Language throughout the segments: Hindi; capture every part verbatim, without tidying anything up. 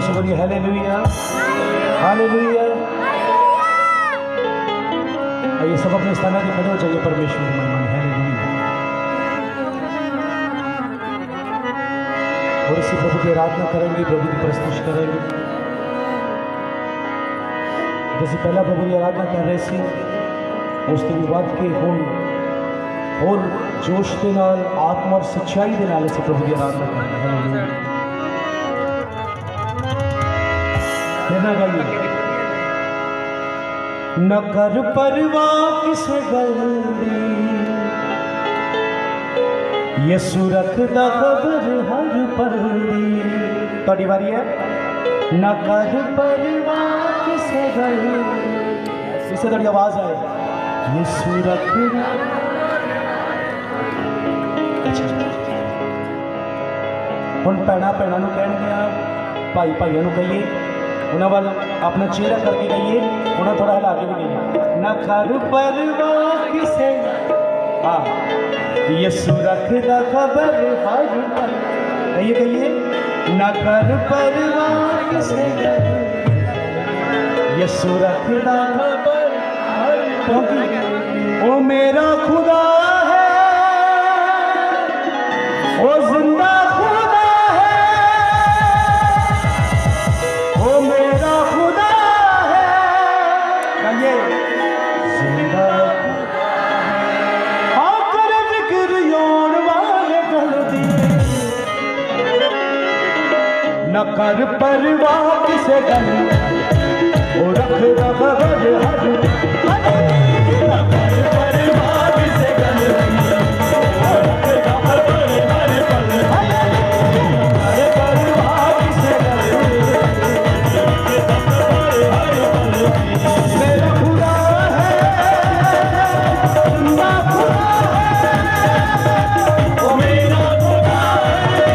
से बोलिए हालेलुया हालेलुया। आइए सब अपने स्थान पे खड़े हो जाइए, परमेश्वर की महिमा में हालेलुया। और इसी प्रभु की आराधना करेंगे, प्रभु की प्रस्तुति करेंगे। जैसे पहला प्रभु की आराधना कर रहे थे, उसके बाद के हुण और जोश के नाल आत्मा और सच्चाई के नाल से प्रभु की आराधना करना है। कहना गाइए, न कर परवाह किसे गल दी, यसु रखदा खबर हर पल दी। थोड़ी बारी है। न कर परवाह किसे गल दी, इससे थोड़ी आवाज आए। यसु रखदा ਹੁਣ ਭੈਣਾਂ ਭੈਣਾਂ ਨੂੰ ਕਹਿਣਗੀਆਂ, ਭਾਈ ਭਾਈਆਂ ਨੂੰ ਕਹੀਏ, ਉਹਨਾਂ ਵੱਲ ਆਪਣਾ ਚਿਹਰਾ ਕਰਕੇ ਕਹੀਏ, ਉਹਨਾਂ ਥੋੜਾ ਹਿਲਾ ਕੇ ਵੀ ਕਹੀਏ। ਨਾ ਕਰ ਪਰਵਾਹ ਕਿਸੇ, ਹਾਂ ਯਿਸੂ ਰੱਖਦਾ ਖਬਰ ਹਰ ਪਲ। ਕਹੀਏ ਕਹੀਏ, ਨਾ ਕਰ ਪਰਵਾਹ ਕਿਸੇ, ਯਿਸੂ ਰੱਖਦਾ ਖਬਰ ਹਰ ਪਲ। ਉਹ ਮੇਰਾ ਖੁਦਾ ਹੈ, ਉਹ ਜ਼ਿੰਦਾ न कर परवाह किसे गल, ओ रखदा खबर हर पल। न कर परवाह किसे गल, ओ रखदा खबर हर पल। न कर परवाह किसे गल, रखदा खबर हर पल। मेरा खुदा है, मेरा खुदा है, ओ मेरा खुदा है।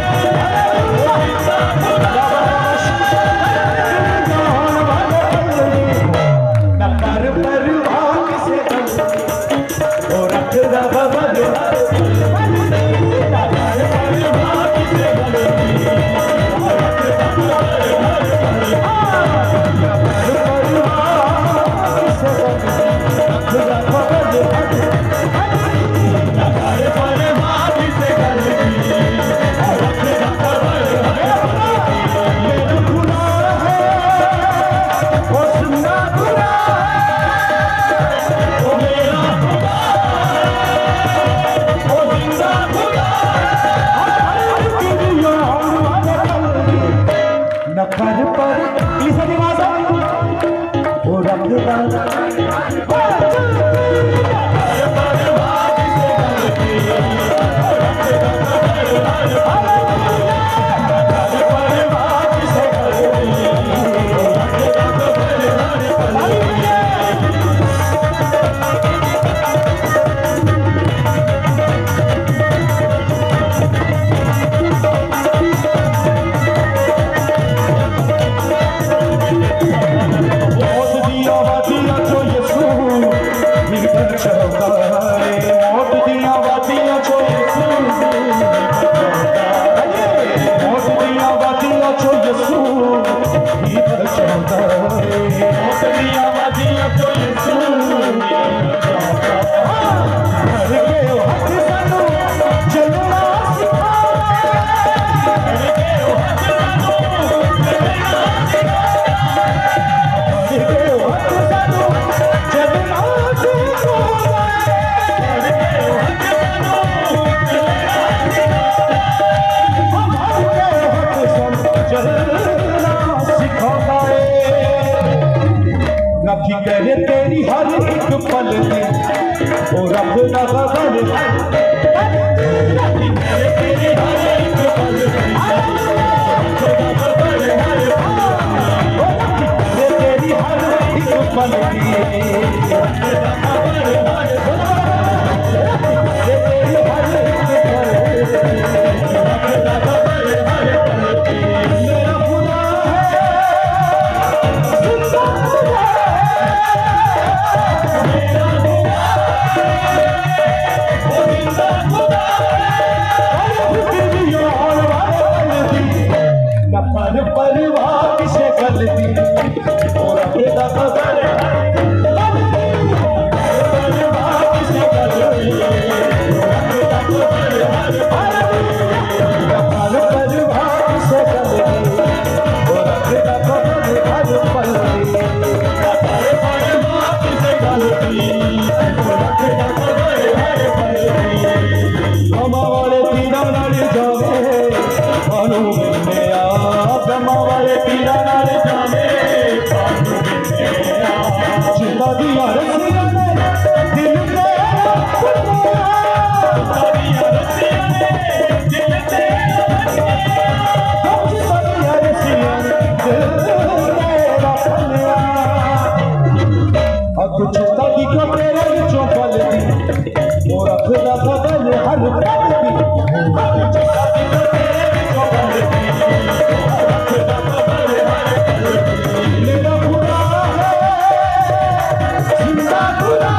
कहे तेरी हर एक पल में, ओ रखदा खबर तेरी हर एक पल में, तेरी हर एक पल खुदा नाल जावे भानु बिंदे आ ब्रह्मा वाले पीरा नाल जावे भानु बिंदे आ चिंता दिया रसिया ने दिल ते चिंता दिया रसिया ने दिल ते चिंता दिया रसिया दिल तेरा फलिया अब चिंता दी कमरे विचों पलदी वो रखदा बदल हर पल दी चिंता दी कमरे विचों पलदी रखदा बदल हर पल मेरा खुदा है जिंदा खुदा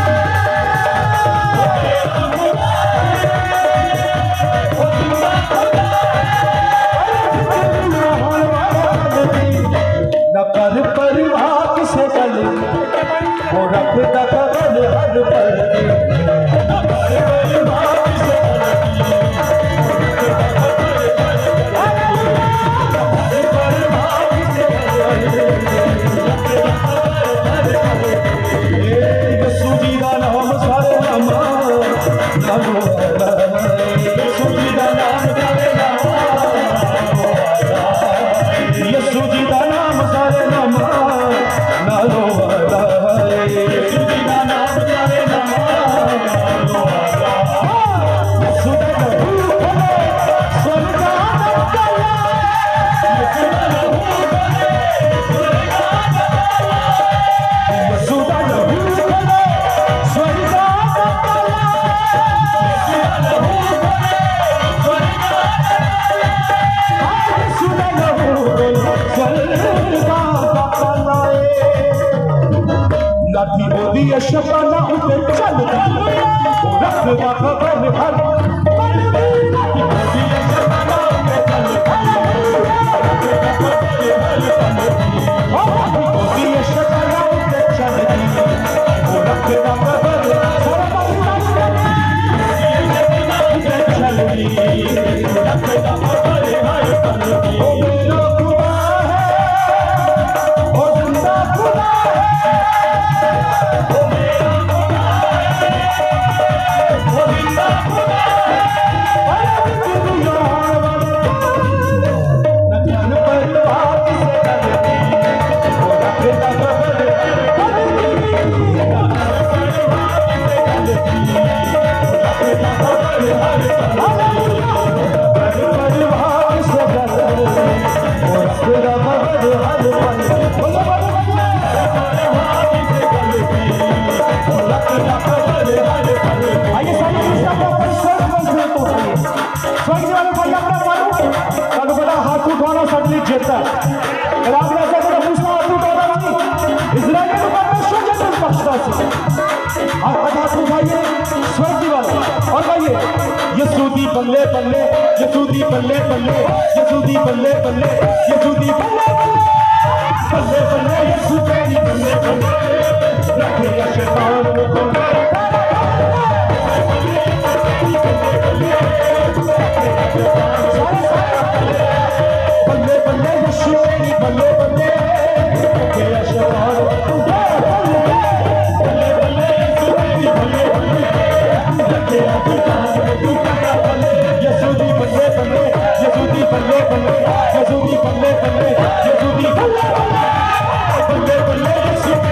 न कर परवाह किसे गल वो रखदा बदल हर पल लाठी बोली शबाना उठे चल वो रखदा खबर हर लाठी बोली शबाना उठे चल बोली शबाना उठे चल वो रखदा खबर चल रखदा खबर हर पल ओ मेरा खुदा है ओ जिंदा खुदा है यसूदी बल्ले बल्ले यसूदी बल्ले बल्ले यसूदी बल्ले बल्ले यसूदी बल्ले बल्ले बल्ले यसूदी बल्ले बल्ले रखे शैतान को बल्ले बल्ले यसूदी बल्ले बल्ले रखे शैतान बल्ले बल्ले यसूदी बल्ले बल्ले रखे यसूदी बल्ले बल्ले यसूदी बल्ले बल्ले यसूदी बल्ले बल्ले यसूदी बल्ले बल्ले बल्ले यसूदी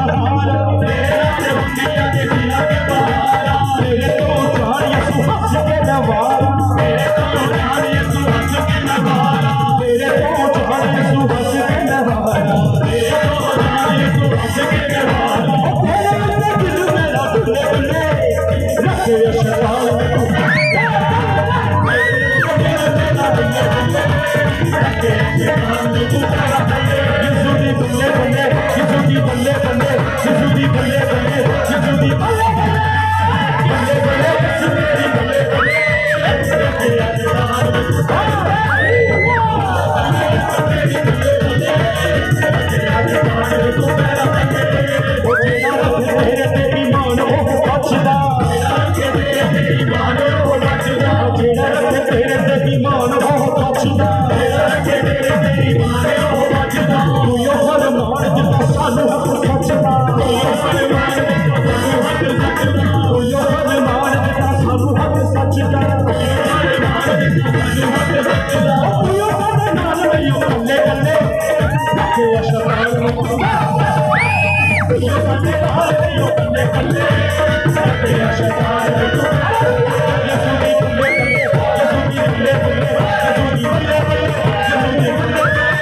नवारा तेरे तो जान यसु हंस के नवारा तेरे तो जान यसु हंस के नवारा तेरे तो जान यसु हंस के नवारा तेरे तो जान यसु हंस के नवारा तेरे दिल मेरा दुल्ले दुल्ले रखे शैतान यसुदी बल्ले बल्ले यसुदी बल्ले बल्ले यसुदी बल्ले बल्ले यसुदी बल्ले बल्ले बल्ले यसुदी बल्ले बल्ले तेरी मान हो बचदा तेरी मान हो बचदा तेरे तेरी मान हो बचदा तेरी मान हो बचदा तू यो फरमान जिता सानू हक बचदा तू यो फरमान तू यो फरमान जिता सानू हक सचदा तू यो फरमान नहीं बल्ले बल्ले के शैतान तू यो फरमान नहीं बल्ले बल्ले के शैतान यसुदी बल्ले बल्ले यसुदी बल्ले बल्ले यसुदी बल्ले बल्ले यसुदी बल्ले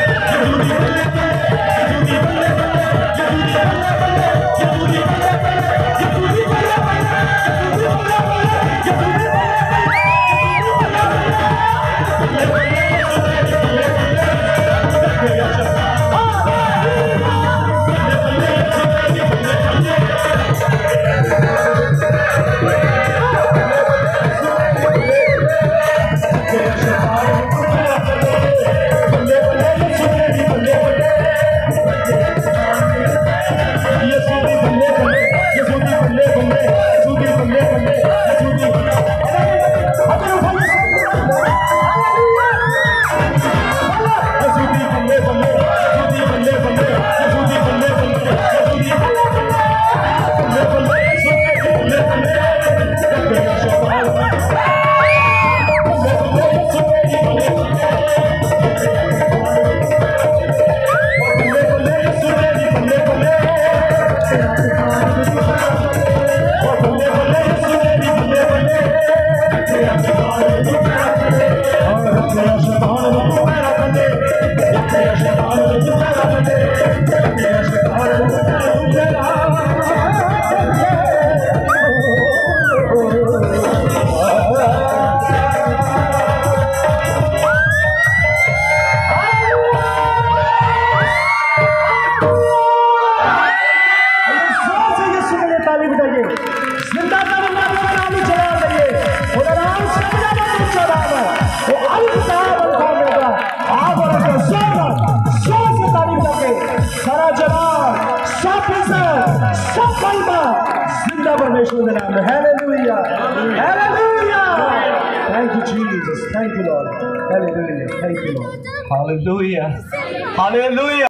सारा जवान सब सब कलमा जिंदा परमेश्वर के नाम में hallelujah hallelujah thank you Jesus thank you Lord hallelujah thank you Lord hallelujah hallelujah